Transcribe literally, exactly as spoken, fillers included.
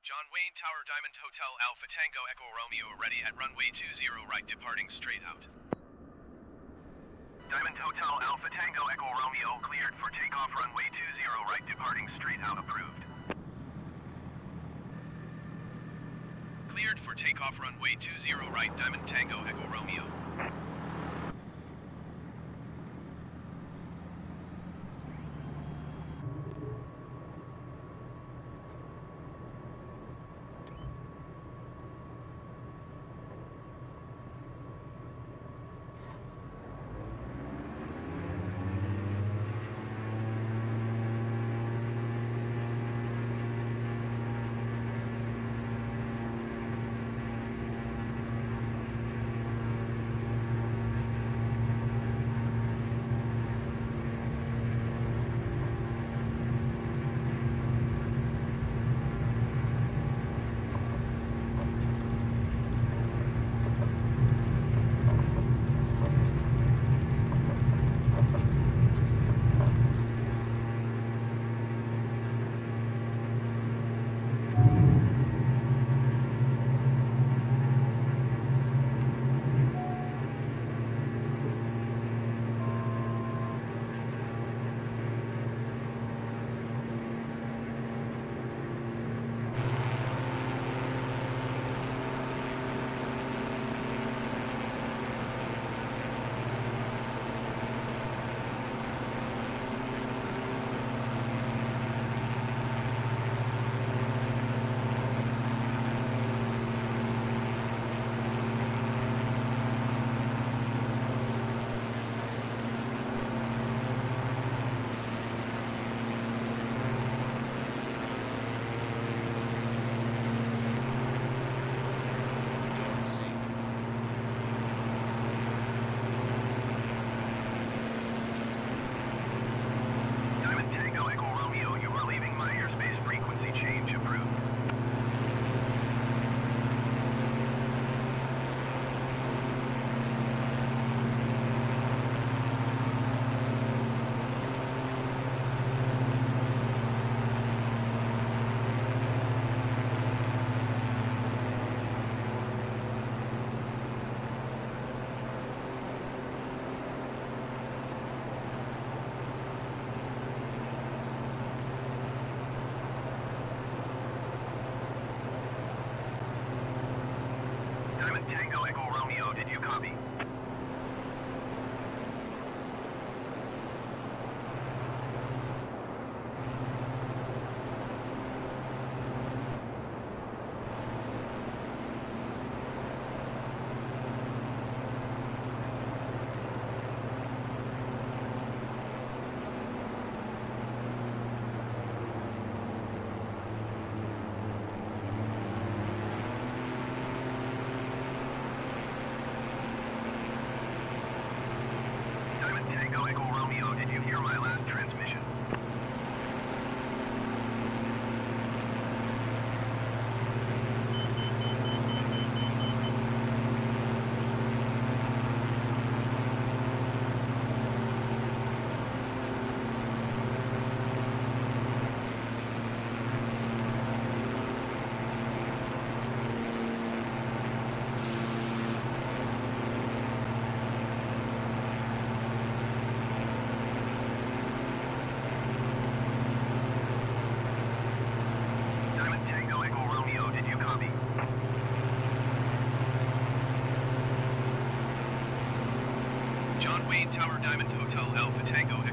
John Wayne Tower Diamond Hotel Alpha Tango Echo Romeo ready at runway two zero right departing straight out. Diamond Hotel Alpha Tango Echo Romeo cleared for takeoff runway two zero right departing straight out approved. Cleared for takeoff runway two zero right Diamond Tango Echo Romeo. Tango Echo Romeo, did you copy? Tango Echo Romeo, did you hear my last transmission? John Wayne Tower Diamond Hotel Alpha Tango